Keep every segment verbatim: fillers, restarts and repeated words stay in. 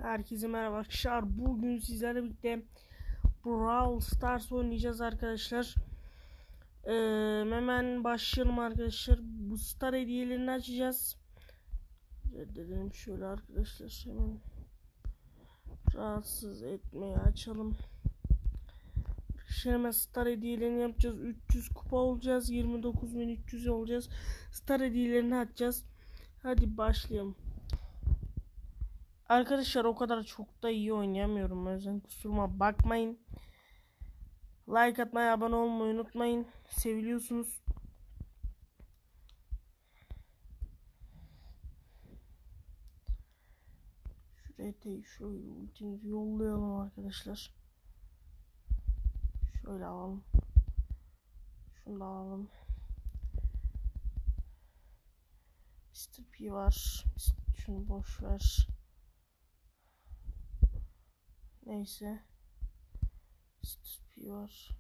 Herkese merhaba arkadaşlar. Bugün sizlerle birlikte Brawl Stars oynayacağız arkadaşlar. Ee, hemen başlayalım arkadaşlar. Bu star hediyelerini açacağız. Reddedelim şöyle arkadaşlar. Hemen rahatsız etmeyi açalım. Şimdi hemen star hediyelerini yapacağız. üç yüz kupa olacağız. yirmi dokuz bin üç yüz olacağız. Star hediyelerini açacağız. Hadi başlayalım. Arkadaşlar o kadar çok da iyi oynayamıyorum. O yüzden kusuruma bakmayın. Like atmayı, abone olmayı unutmayın. Seviliyorsunuz. Şuraya de şöyle ultimizi yollayalım arkadaşlar. Şöyle alalım. Şunu da alalım. mister P var. Şunu boş ver. Neyse. mister P var.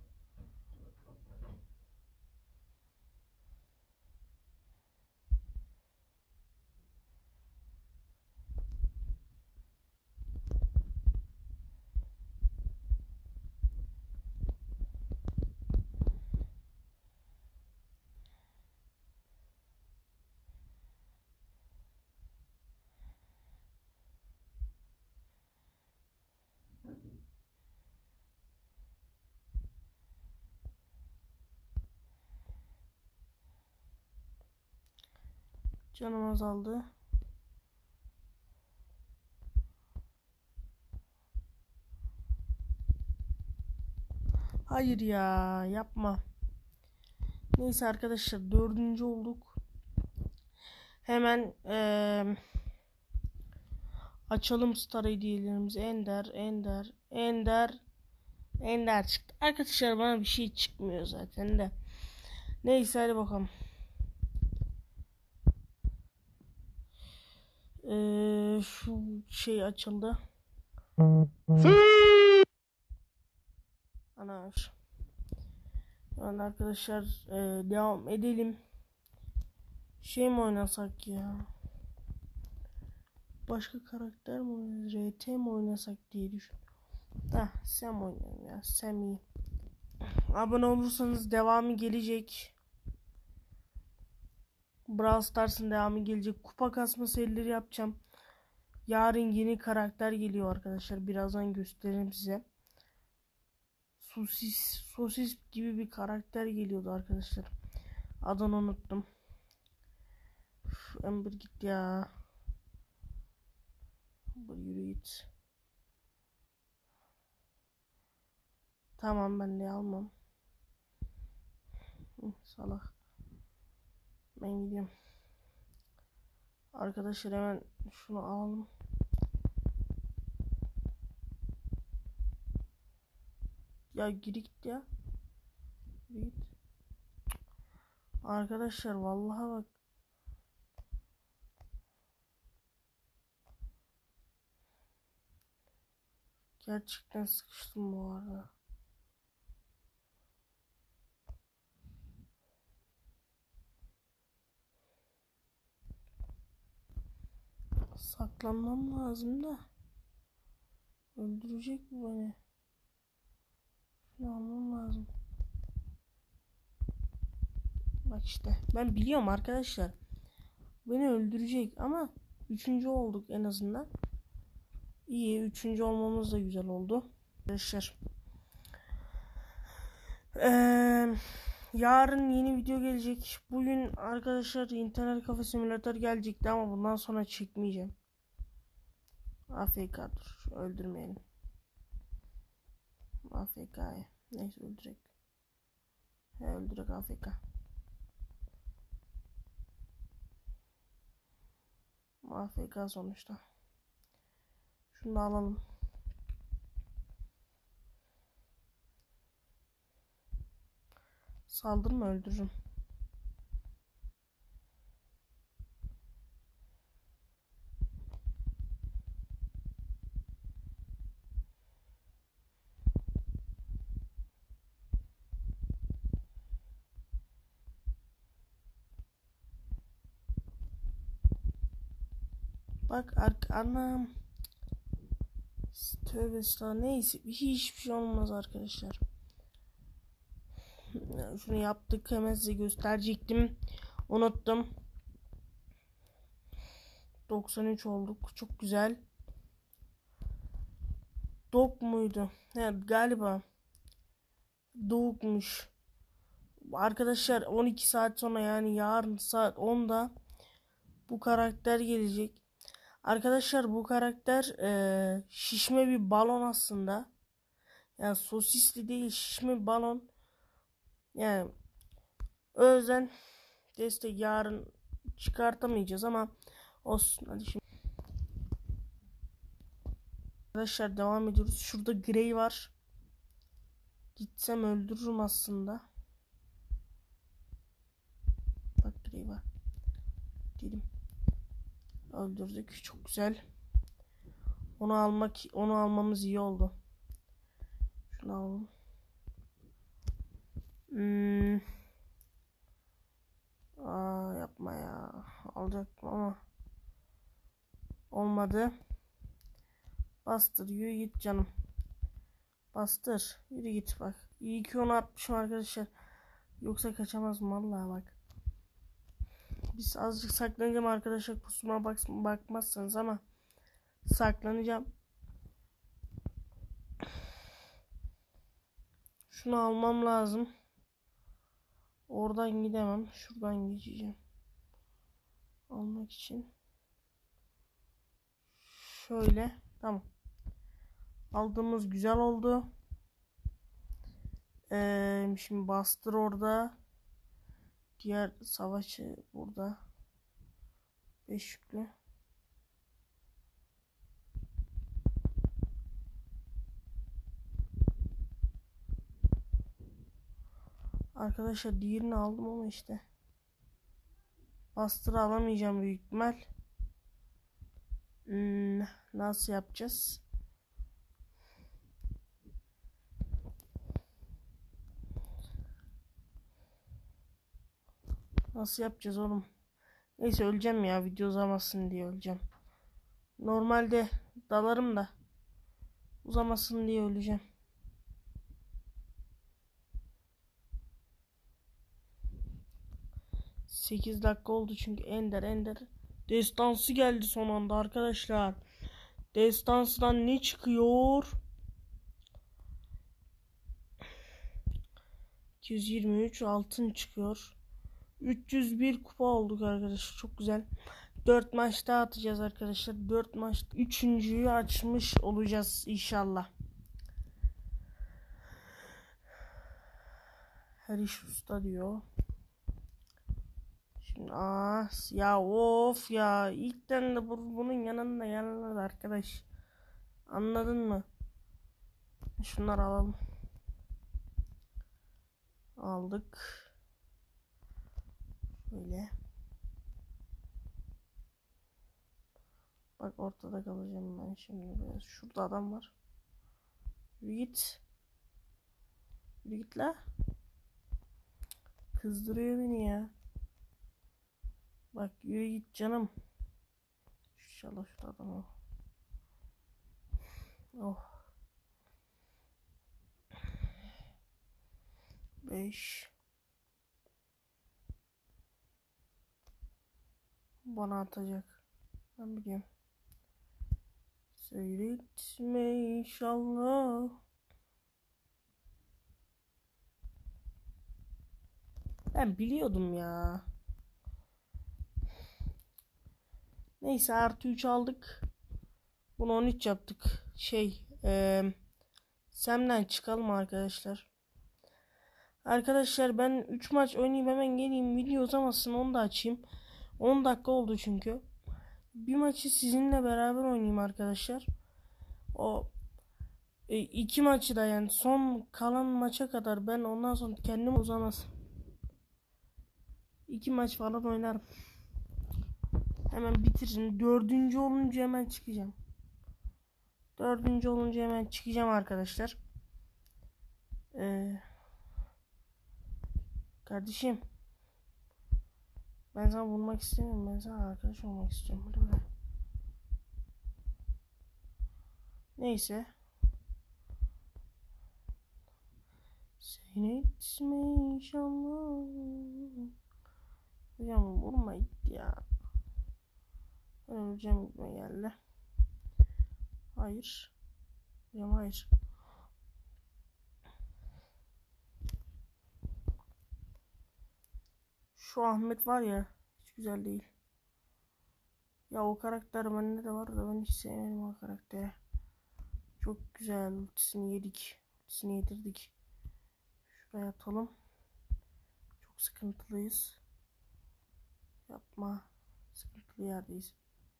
Canım azaldı. Hayır ya, yapma. Neyse arkadaşlar, dördüncü olduk. Hemen ee, açalım star hediyelerimizi. Ender, Ender, Ender, Ender çıktı. Arkadaşlar bana bir şey çıkmıyor zaten de. Neyse hadi bakalım. Ee, şu şey açıldı. Ana. Yani arkadaşlar e, devam edelim. Şey mi oynasak ya? Başka karakter mi oynasak? R T mi oynasak diye düşün. Hah, Sam oynayalım ya. Sam iyi. Abone olursanız devamı gelecek. Brawl Stars'ın devamı gelecek. Kupa kasma serileri yapacağım. Yarın yeni karakter geliyor arkadaşlar. Birazdan göstereyim size. Sosis, sosis gibi bir karakter geliyordu arkadaşlar. Adını unuttum. Uf, Amber git ya. Amber yürü git. Tamam, ben de almam. Hı, salak. Ben gidiyorum. Arkadaşlar hemen şunu alalım. Ya geri git ya. Geri git. Arkadaşlar vallahi bak. Gerçekten sıkıştım bu arada. Saklanmam lazım da. Öldürecek mi beni? Şunu almam lazım. Bak işte. Ben biliyorum arkadaşlar. Beni öldürecek ama üçüncü olduk en azından. İyi, üçüncü olmamız da güzel oldu. Arkadaşlar. Ee, yarın yeni video gelecek. Bugün arkadaşlar internet kafe simülatör gelecekti ama bundan sonra çekmeyeceğim. A F K dur. Öldürmeyelim. A F K'ya. Neyse öldürek. He öldürek A F K. A F K sonuçta. Şunu da alalım. Saldırma, öldürürüm. Bak ark anam. Tövbe estağfurullah. Neyse hiçbir şey olmaz arkadaşlar. Şunu yaptık, hemen size gösterecektim. Unuttum. doksan üç olduk. Çok güzel. Dok muydu? Evet galiba. Doğukmuş. Arkadaşlar on iki saat sonra, yani yarın saat onda bu karakter gelecek. Arkadaşlar bu karakter e, şişme bir balon aslında. Yani sosisli değil, şişme bir balon. Yani o yüzden destek yarın çıkartamayacağız ama olsun. Hadi şimdi. Arkadaşlar devam ediyoruz. Şurada Grey var. Gitsem öldürürüm aslında. Bak Grey var. Dedim. Öldürdük. Çok güzel. Onu almak, onu almamız iyi oldu. Şunu alalım. Hmm. Aa, yapma ya. Alacaktım ama olmadı. Bastır, yürü git canım. Bastır, yürü git bak. İyi ki onu atmışım arkadaşlar. Yoksa kaçamazdım vallahi bak. Biz azıcık saklanacağım arkadaşlar. Kusuma bak bakmazsanız ama saklanacağım. Şunu almam lazım. Oradan gidemem. Şuradan geçeceğim. Almak için. Şöyle. Tamam. Aldığımız güzel oldu. Ee, şimdi bastır orada. Diğer savaşçı burada. beş yüklü. Arkadaşlar diğerini aldım ama işte. Bastır alamayacağım büyük ihtimal. Hmm, nasıl yapacağız? Nasıl yapacağız oğlum? Neyse öleceğim ya, video uzamasın diye öleceğim. Normalde dalarım da uzamasın diye öleceğim. sekiz dakika oldu çünkü Ender Ender destansı geldi son anda arkadaşlar. Destansıdan ne çıkıyor? iki yüz yirmi üç altın çıkıyor. üç yüz bir kupa olduk arkadaşlar. Çok güzel. dört maç daha atacağız arkadaşlar. dört maç üçüncüyü açmış olacağız inşallah. Her iş usta diyor. Şimdi aa, ya of ya. İlkten de bu, bunun yanında yanında arkadaş. Anladın mı? Şunları alalım. Aldık. Böyle. Bak ortada kalacağım ben şimdi biraz. Şurada adam var. Yürü git. Yürü git la. Kızdırıyor beni ya. Bak yürü git canım. İnşallah şu adam o. Oh. beş. Bana atacak. Ben biliyorum. Seyretme inşallah. Ben biliyordum ya. Neyse artı üç aldık. Bunu on üç yaptık. Şey. Ee, Sem'den çıkalım arkadaşlar. Arkadaşlar ben üç maç oynayayım hemen geleyim. Video uzamasın, onu da açayım. on dakika oldu çünkü. Bir maçı sizinle beraber oynayayım arkadaşlar. O e, iki maçı da, yani son kalan maça kadar ben ondan sonra kendim uzamaz. İki maç falan oynarım. Hemen bitiririm. Dördüncü olunca hemen çıkacağım. Dördüncü olunca hemen çıkacağım arkadaşlar. Ee, kardeşim. Ben sana vurmak istemiyorum. Ben sana arkadaş olmak istiyorum. Hadi be. Neyse. Sen etme inşallah. Hocam vurma gitti ya. Ben öleceğim gitme geldi. Hayır. Hocam hayır. Şu Ahmet var ya, hiç güzel değil. Ya o karakter bende de var da ben hiç sevmedim o karakteri. Çok güzel, ultisini yedik. Ultisini yedirdik. Şuraya atalım. Çok sıkıntılıyız. Yapma. Sıkıntılı yerdeyiz.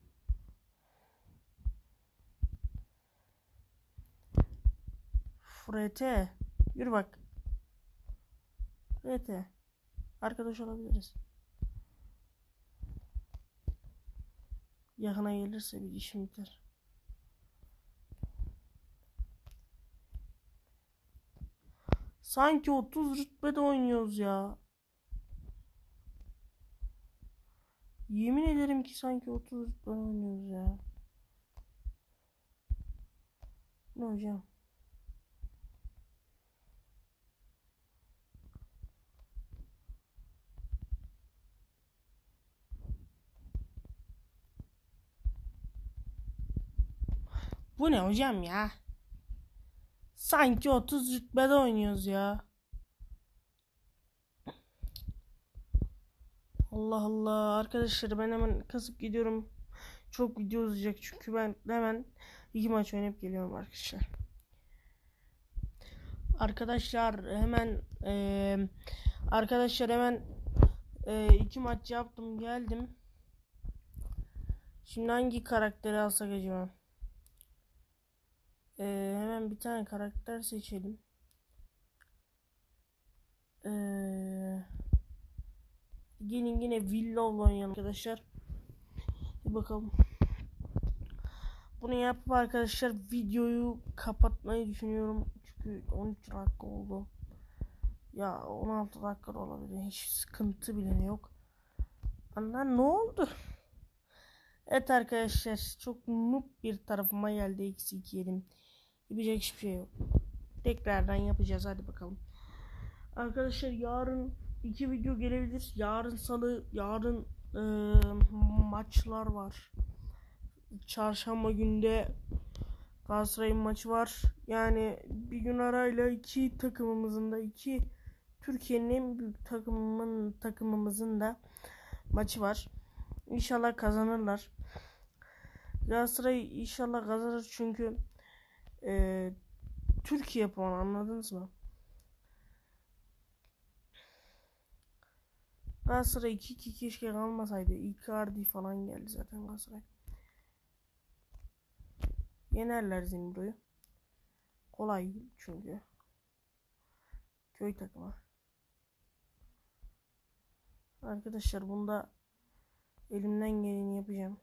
R T. Yürü bak. R T. Arkadaş olabiliriz. Yakına gelirse bir işim biter. Sanki otuz rütbede oynuyoruz ya. Yemin ederim ki sanki otuz rütbede oynuyoruz ya. Ne hocam? Bu ne hocam ya? Sanki otuz rütbede oynuyoruz ya. Allah Allah. Arkadaşlar ben hemen kasıp gidiyorum. Çok video uzayacak çünkü ben hemen iki maç oynayıp geliyorum arkadaşlar. Arkadaşlar hemen e, arkadaşlar hemen e, iki maç yaptım geldim. Şimdi hangi karakteri alsak acaba? E, hemen bir tane karakter seçelim. Eee Gelin yine Willow'la oynayalım arkadaşlar. Bir bakalım. Bunu yapıp arkadaşlar videoyu kapatmayı düşünüyorum. Çünkü on üç dakika oldu. Ya on altı dakika da olabilir. Hiç sıkıntı bile yok. Anlar ne oldu? Evet arkadaşlar. Çok noob bir tarafıma geldi. Eksi iki yedim. Yapacak hiçbir şey yok. Tekrardan yapacağız. Hadi bakalım. Arkadaşlar yarın iki video gelebilir. Yarın salı, yarın e, maçlar var. Çarşamba günde Galatasaray'ın maçı var. Yani bir gün arayla iki takımımızın da iki Türkiye'nin en büyük takımının takımımızın da maçı var. İnşallah kazanırlar. Galatasaray inşallah kazanır çünkü e, Türkiye puanı, anladınız mı? Galatasaray iki iki keşke kalmasaydı. Icardi falan geldi zaten Galatasaray. Yenerler Zimbro'yu. Kolay çünkü. Köy takımı. Arkadaşlar bunda elimden geleni yapacağım.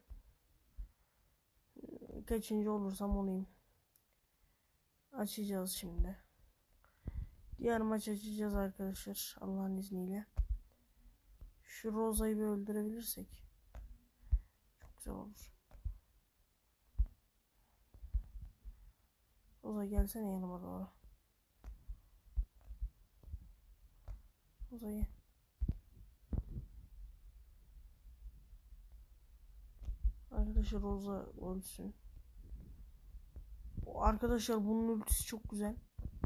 Kaçıncı olursam olayım. Açacağız şimdi. Diğer maç açacağız arkadaşlar. Allah'ın izniyle. Şu Roza'yı bir öldürebilirsek çok güzel olur. Roza gelsene yanıma doğru. Roza'yı. Arkadaşlar Roza ölsün. Arkadaşlar bunun ultisi çok güzel.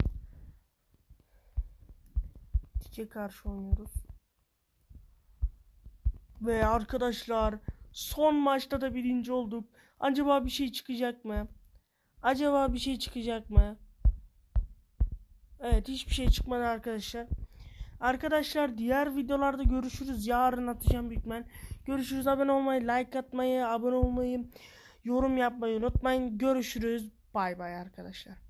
Tike karşı oynuyoruz. Ve arkadaşlar son maçta da birinci olduk. Acaba bir şey çıkacak mı? Acaba bir şey çıkacak mı? Evet, hiçbir şey çıkmadı arkadaşlar. Arkadaşlar diğer videolarda görüşürüz. Yarın atacağım büyükmen. Görüşürüz. Abone olmayı, like atmayı, abone olmayı, yorum yapmayı unutmayın. Görüşürüz. Bay bay arkadaşlar.